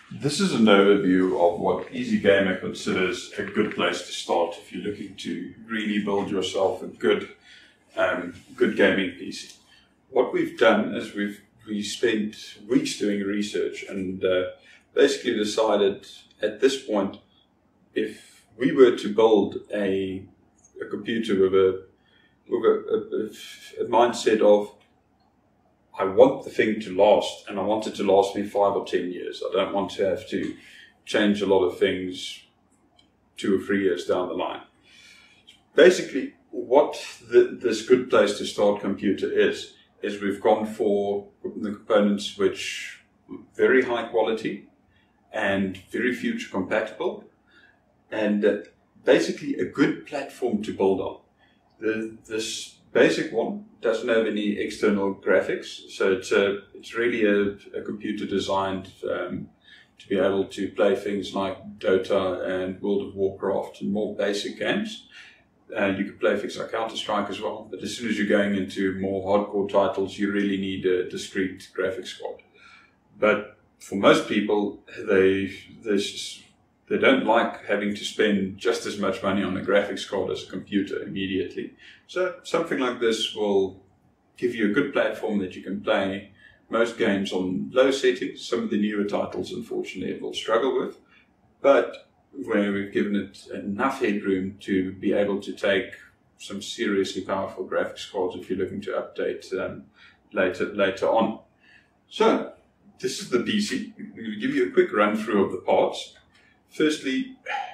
This is an overview of what EasyGamer considers a good place to start if you're looking to really build yourself a good gaming PC. What we've done is we spent weeks doing research and basically decided at this point, if we were to build a computer with a mindset of, I want the thing to last, and I want it to last me 5 or 10 years. I don't want to have to change a lot of things 2 or 3 years down the line. Basically, what this good place to start computer is we've gone for the components which are very high quality and very future compatible, and basically a good platform to build on. This basic one doesn't have any external graphics, so it's really a computer designed to be able to play things like Dota and World of Warcraft and more basic games. You can play things like Counter-Strike as well, but as soon as you're going into more hardcore titles, you really need a discrete graphics card. But for most people, they don't like having to spend just as much money on a graphics card as a computer immediately. So something like this will give you a good platform that you can play most games on low settings. Some of the newer titles, unfortunately, it will struggle with, but where we've given it enough headroom to be able to take some seriously powerful graphics cards if you're looking to update later on. So this is the PC. I'm going to give you a quick run through of the parts. Firstly,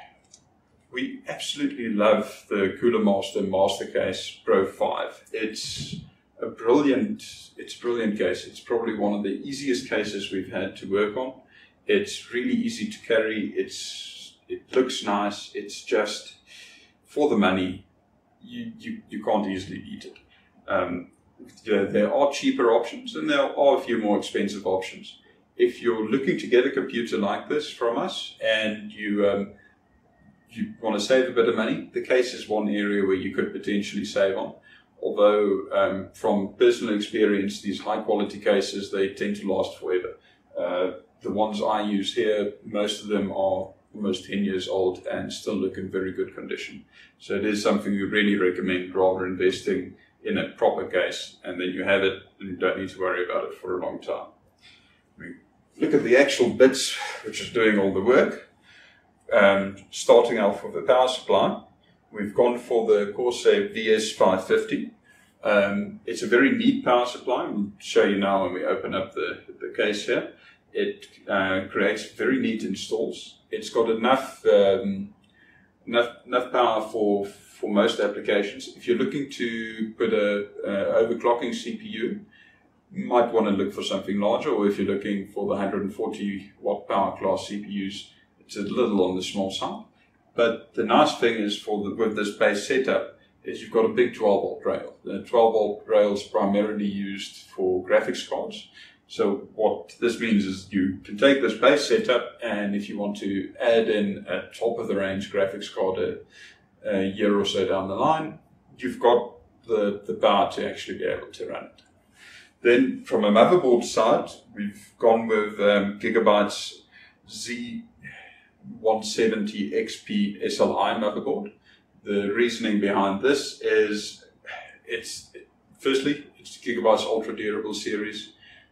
we absolutely love the Cooler Master Mastercase Pro 5. It's a brilliant case. It's probably one of the easiest cases we've had to work on. It's really easy to carry. It looks nice. It's just, for the money, you can't easily beat it. There are cheaper options and there are a few more expensive options. If you're looking to get a computer like this from us and you want to save a bit of money, the case is one area where you could potentially save on. Although from personal experience, these high quality cases, they tend to last forever. The ones I use here, most of them are almost 10 years old and still look in very good condition. So it is something we really recommend, rather investing in a proper case, and then you have it and you don't need to worry about it for a long time. Look at the actual bits which is doing all the work. Starting off with the power supply, we've gone for the Corsair VS550. It's a very neat power supply. We'll show you now when we open up the case here. It creates very neat installs. It's got enough power for most applications. If you're looking to put a overclocking CPU, you might want to look for something larger, or if you're looking for the 140 watt power class CPUs, it's a little on the small side. But the nice thing is with this base setup is you've got a big 12 volt rail. The 12 volt rail is primarily used for graphics cards. So what this means is you can take this base setup, and if you want to add in a top of the range graphics card a year or so down the line, you've got the power to actually be able to run it. Then from a motherboard side, we've gone with Gigabyte's Z170 XP SLI motherboard. The reasoning behind this is firstly, it's Gigabyte's ultra durable series.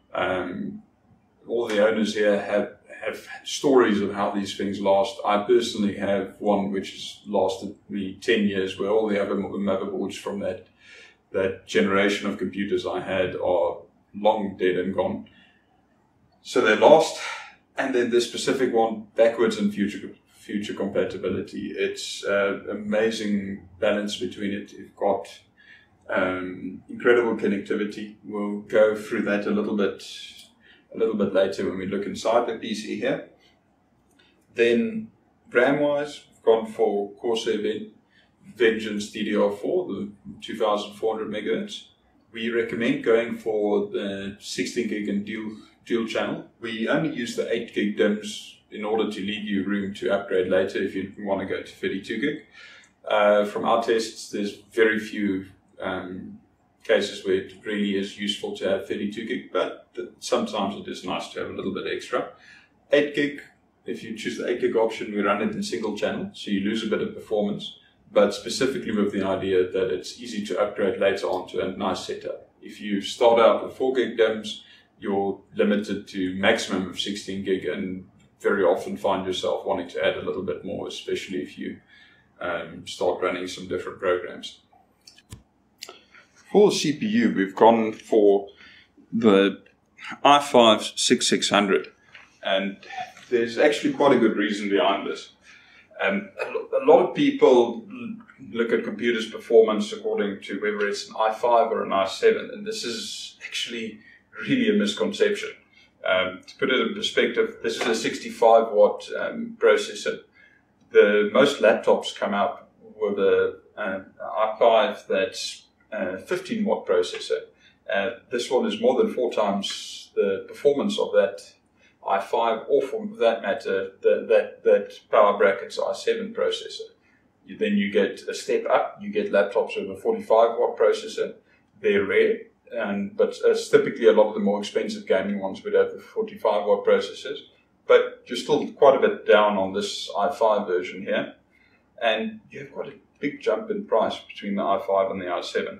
All the owners here have stories of how these things last. I personally have one which has lasted me 10 years, where all the other motherboards from that generation of computers I had are long dead and gone. So they last. And then this specific one, backwards and future compatibility. It's amazing balance between it. You've got incredible connectivity. We'll go through that a little bit later when we look inside the PC here. Then RAM-wise, we've gone for Corsair Vengeance DDR4, the 2400 megahertz. We recommend going for the 16 gig and dual channel. We only use the 8 gig DIMMs in order to leave you room to upgrade later if you want to go to 32 gig. From our tests, there's very few cases where it really is useful to have 32 gig, but sometimes it is nice to have a little bit extra. 8 gig if you choose the 8 gig option, we run it in single channel, so you lose a bit of performance, but specifically with the idea that it's easy to upgrade later on to a nice setup. If you start out with 4 gig DIMMs, you're limited to maximum of 16 gig and very often find yourself wanting to add a little bit more, especially if you start running some different programs. For the CPU, we've gone for the i5 6600, and there's actually quite a good reason behind this. A lot of people look at computers' performance according to whether it's an i5 or an i7, and this is actually really a misconception. To put it in perspective, this is a 65 watt processor. Most laptops come out with an i5 that's a 15 watt processor. This one is more than 4 times the performance of that i5, or for that matter, that power bracket's i7 processor. Then you get a step up. You get laptops with a 45 watt processor. They're rare, but typically a lot of the more expensive gaming ones would have the 45 watt processors. But you're still quite a bit down on this i5 version here, and you have quite a big jump in price between the i5 and the i7.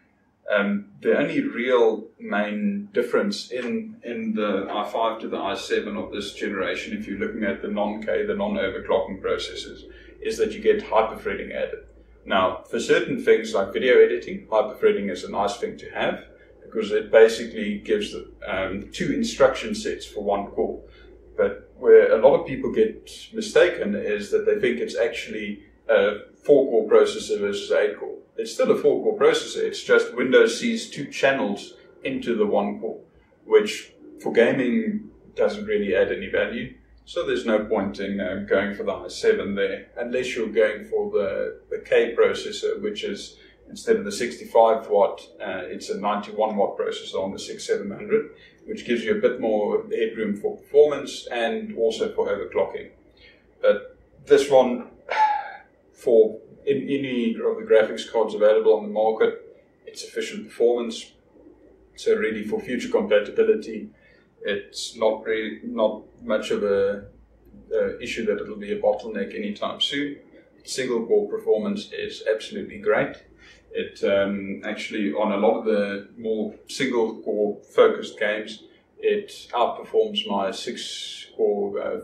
The only real main difference in the i5 to the i7 of this generation, if you're looking at the non-K, the non-overclocking processors, is that you get hyperthreading added. Now, for certain things like video editing, hyperthreading is a nice thing to have because it basically gives 2 instruction sets for 1 core. But where a lot of people get mistaken is that they think it's actually a 4-core processor versus 8-core. It's still a 4-core processor, it's just Windows sees 2 channels into the 1 core, which for gaming doesn't really add any value. So there's no point in going for the i7 there, unless you're going for the K processor, which is, instead of the 65 watt, it's a 91 watt processor on the 6700, which gives you a bit more headroom for performance and also for overclocking. But this one, for any of the graphics cards available on the market, it's sufficient performance. So really for future compatibility, it's not much of a issue that it'll be a bottleneck anytime soon. Single core performance is absolutely great. It actually, on a lot of the more single core focused games, it outperforms my 6-core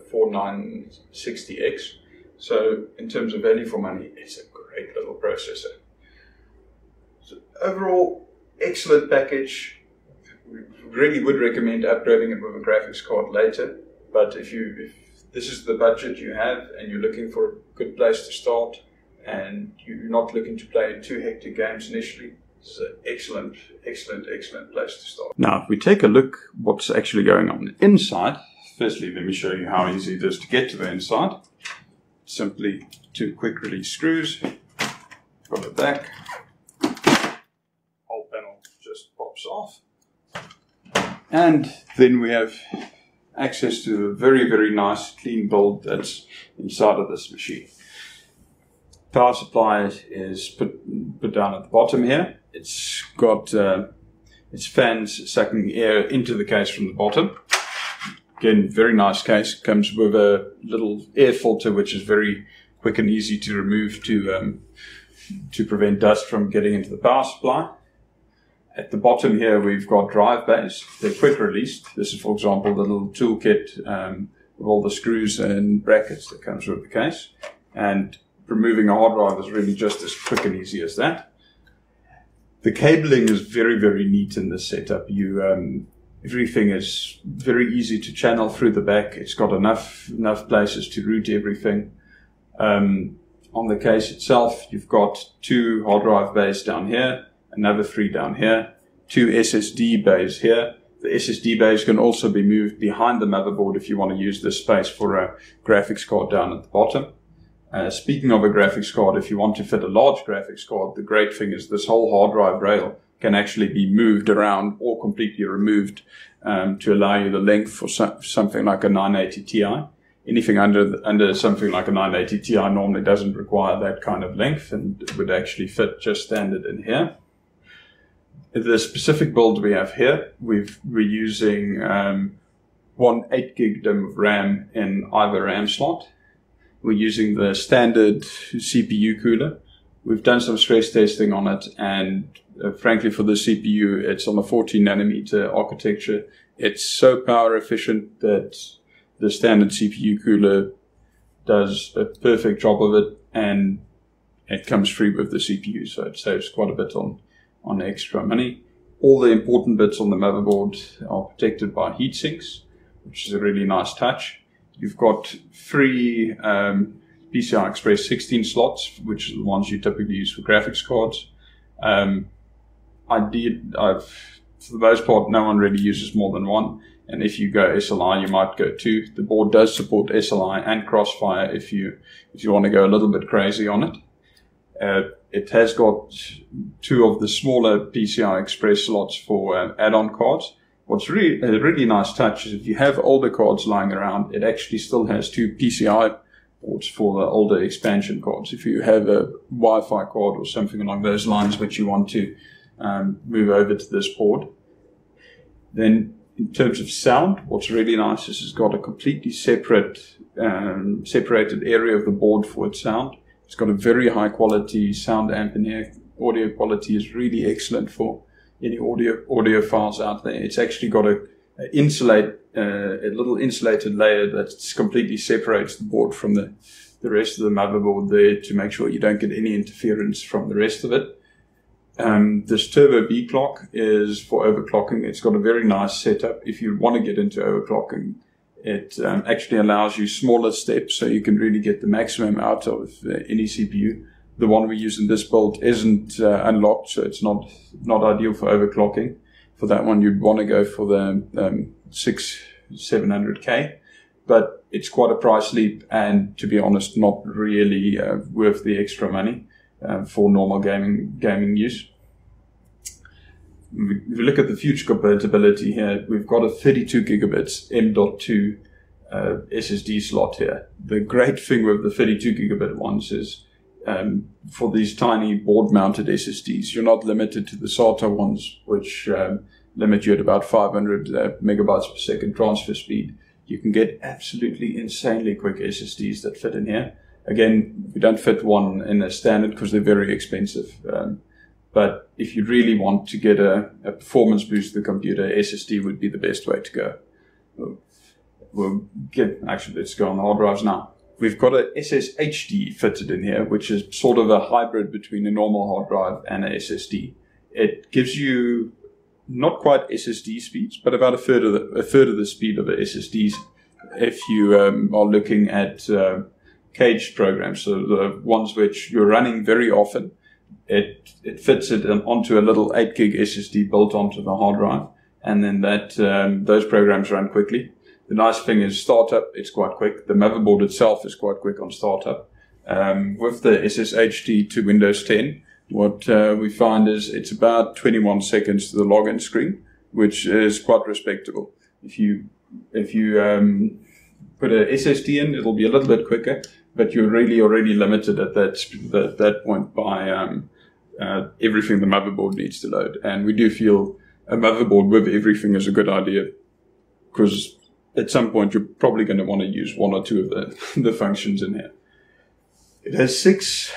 4960X. So in terms of value for money, it's a great little processor. So overall, excellent package. We really would recommend upgrading it with a graphics card later. But if this is the budget you have and you're looking for a good place to start and you're not looking to play 2 hectic games initially, it's an excellent place to start. Now, if we take a look what's actually going on inside, firstly, let me show you how easy it is to get to the inside. Simply 2 quick release screws, got it back, whole panel just pops off, and then we have access to a very, very nice clean build that's inside of this machine. Power supply is put down at the bottom here. It's got its fans sucking air into the case from the bottom. Again, very nice case. Comes with a little air filter, which is very quick and easy to remove to prevent dust from getting into the power supply. At the bottom here, we've got drive bays. They're quick released. This is, for example, the little toolkit with all the screws and brackets that comes with the case. And removing a hard drive is really just as quick and easy as that. The cabling is very, very neat in this setup. Everything is very easy to channel through the back. It's got enough places to route everything. On the case itself, you've got 2 hard drive bays down here, another 3 down here, 2 SSD bays here. The SSD bays can also be moved behind the motherboard if you want to use this space for a graphics card down at the bottom. Speaking of a graphics card, if you want to fit a large graphics card, the great thing is this whole hard drive rail can actually be moved around or completely removed to allow you the length for something like a 980 Ti. Anything under something like a 980 Ti normally doesn't require that kind of length and it would actually fit just standard in here. The specific build we have here, we're using one 8 gig DIMM of RAM in either RAM slot. We're using the standard CPU cooler. We've done some stress testing on it, and frankly, for the CPU, it's on a 14 nanometer architecture. It's so power efficient that the standard CPU cooler does a perfect job of it, and it comes free with the CPU, so it saves quite a bit on extra money. All the important bits on the motherboard are protected by heat sinks, which is a really nice touch. You've got 3 PCI Express 16 slots, which are the ones you typically use for graphics cards. For the most part, no one really uses more than one. And if you go SLI, you might go 2. The board does support SLI and Crossfire if you want to go a little bit crazy on it. It has got 2 of the smaller PCI Express slots for add-on cards. What's a really nice touch is if you have older cards lying around, it actually still has 2 PCI ports for the older expansion cards. If you have a Wi-Fi card or something along those lines which you want to move over to this board. Then in terms of sound, what's really nice is it's got a completely separated area of the board for its sound. It's got a very high quality sound amp in here. Audio quality is really excellent for any audio files out there. It's actually got a little insulated layer that completely separates the board from the rest of the motherboard there to make sure you don't get any interference from the rest of it. This Turbo B clock is for overclocking. It's got a very nice setup. If you want to get into overclocking, it actually allows you smaller steps so you can really get the maximum out of any CPU. The one we use in this build isn't unlocked, so it's not ideal for overclocking. For that one, you'd want to go for the 700K, but it's quite a price leap, and to be honest, not really worth the extra money for normal gaming use. If you look at the future compatibility here, we've got a 32 gigabits M.2 SSD slot here. The great thing with the 32 gigabit ones is for these tiny board-mounted SSDs, you're not limited to the SATA ones, which limit you at about 500 megabytes per second transfer speed. You can get absolutely insanely quick SSDs that fit in here. Again, we don't fit one in a standard because they're very expensive. But if you really want to get a performance boost to the computer, SSD would be the best way to go. Let's go on the hard drives now. We've got a SSHD fitted in here, which is sort of a hybrid between a normal hard drive and a SSD. It gives you not quite SSD speeds, but about a third of the speed of the SSDs if you are looking at caged programs. So the ones which you're running very often, it fits it onto a little 8 gig SSD built onto the hard drive, and then those programs run quickly. The nice thing is startup, it's quite quick. The motherboard itself is quite quick on startup. With the SSHD to Windows 10, what we find is it's about 21 seconds to the login screen, which is quite respectable. If you put a SSD in, it'll be a little bit quicker, but you're really already limited at that point by everything the motherboard needs to load. And we do feel a motherboard with everything is a good idea, because at some point you're probably going to want to use one or two of the functions in here. It has 6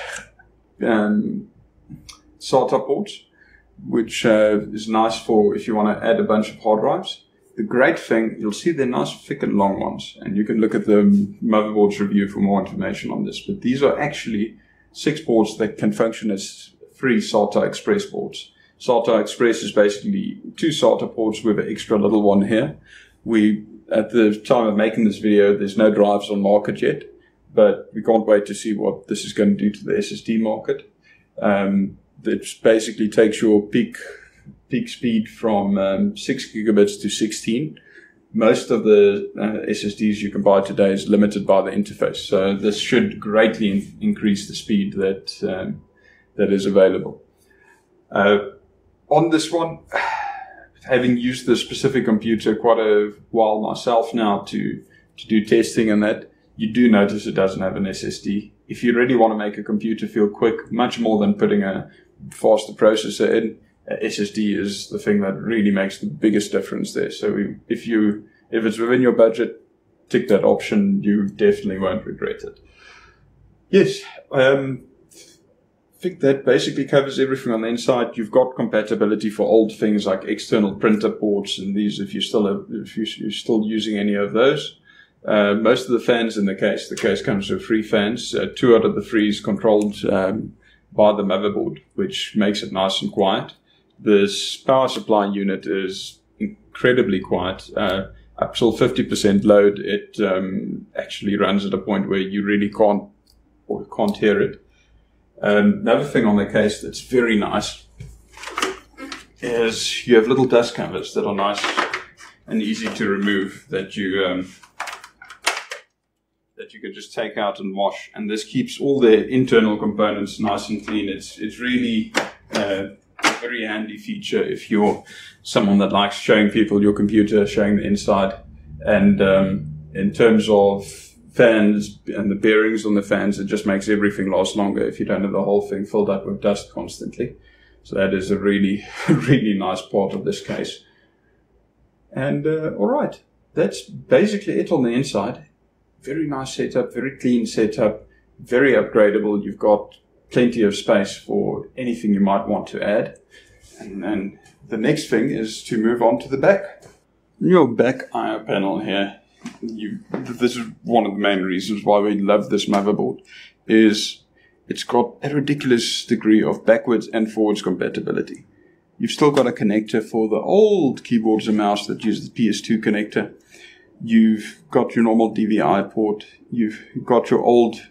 SATA ports, which is nice for if you want to add a bunch of hard drives. The great thing, you'll see they're nice, thick and long ones, and you can look at the motherboard's review for more information on this. But these are actually 6 ports that can function as 3 SATA Express ports. SATA Express is basically 2 SATA ports with an extra little one here. At the time of making this video, there's no drives on market yet, but we can't wait to see what this is going to do to the SSD market. It basically takes your peak speed from 6 gigabits to 16. Most of the SSDs you can buy today is limited by the interface, so this should greatly increase the speed that is available. On this one, having used this specific computer quite a while myself now to do testing and that, you do notice it doesn't have an SSD. If you really want to make a computer feel quick, much more than putting a faster processor in, SSD is the thing that really makes the biggest difference there. So if you if it's within your budget, tick that option. You definitely won't regret it. Yes, I think that basically covers everything on the inside. You've got compatibility for old things like external printer ports and these, if you're still using any of those. Most of the fans in the case comes with 3 fans. 2 out of the 3 is controlled by the motherboard, which makes it nice and quiet. This power supply unit is incredibly quiet. Up till 50% load, it actually runs at a point where you really can't hear it. Another thing on the case that's very nice is you have little dust covers that are nice and easy to remove that you can just take out and wash, and this keeps all the internal components nice and clean. It's really a very handy feature if you're someone that likes showing people your computer, showing the inside. And in terms of fans and the bearings on the fans, it just makes everything last longer if you don't have the whole thing filled up with dust constantly. So that is a really, really nice part of this case. And all right, that's basically it on the inside. Very nice setup, very clean setup, very upgradable. You've got plenty of space for anything you might want to add. And then the next thing is to move on to the back. Your back I/O panel here, this is one of the main reasons why we love this motherboard, is it's got a ridiculous degree of backwards and forwards compatibility. You've still got a connector for the old keyboards and mouse that use the PS2 connector. You've got your normal DVI port. You've got your old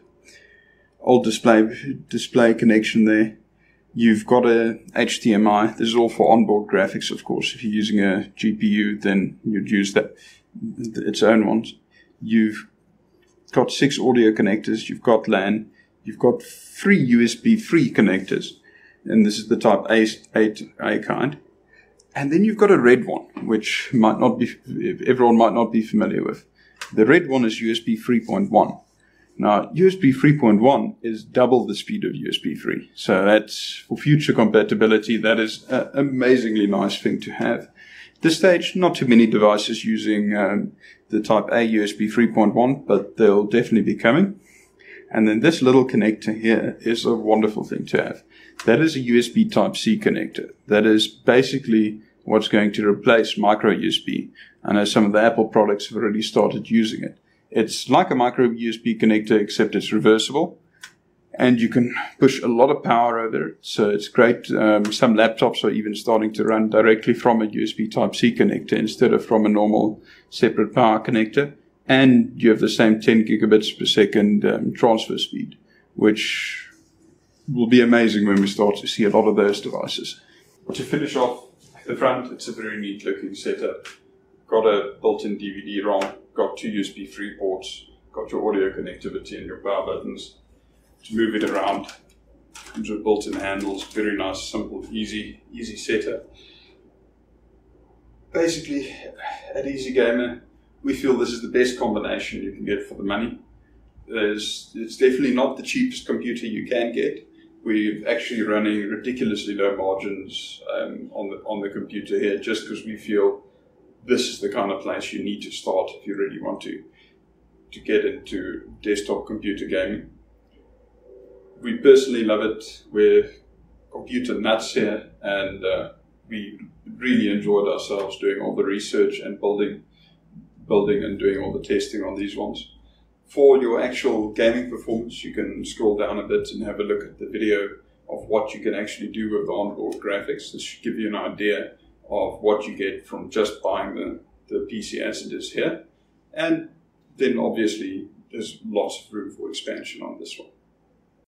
display connection there. You've got a HDMI. This is all for onboard graphics, of course. If you're using a GPU, then you'd use its own ones. You've got 6 audio connectors. You've got LAN. You've got 3 USB-free connectors, and this is the type A kind. And then you've got a red one, which everyone might not be familiar with. The red one is USB 3.1. Now, USB 3.1 is double the speed of USB 3. So that's, for future compatibility, that is an amazingly nice thing to have. At this stage, not too many devices using the type A USB 3.1, but they'll definitely be coming. And then this little connector here is a wonderful thing to have. That is a USB Type-C connector. That is basically what's going to replace micro USB. I know some of the Apple products have already started using it. It's like a micro USB connector, except it's reversible, and you can push a lot of power over it. So it's great. Some laptops are even starting to run directly from a USB Type-C connector instead of from a normal separate power connector. And you have the same 10 gigabits per second transfer speed, which will be amazing when we start to see a lot of those devices. To finish off the front, it's a very neat looking setup. Got a built-in DVD-ROM, got 2 USB 3 ports, got your audio connectivity and your power buttons. To move it around, comes with built-in handles. Very nice, simple, easy setup. Basically, at Easy Gamer, we feel this is the best combination you can get for the money. It's definitely not the cheapest computer you can get. We're actually running ridiculously low margins on the computer here, just because we feel this is the kind of place you need to start if you really want to get into desktop computer gaming. We personally love it. We're computer nuts here, and we really enjoyed ourselves doing all the research and building and doing all the testing on these ones. For your actual gaming performance, you can scroll down a bit and have a look at the video of what you can actually do with the onboard graphics. This should give you an idea of what you get from just buying the PC as it is here. And then obviously there's lots of room for expansion on this one.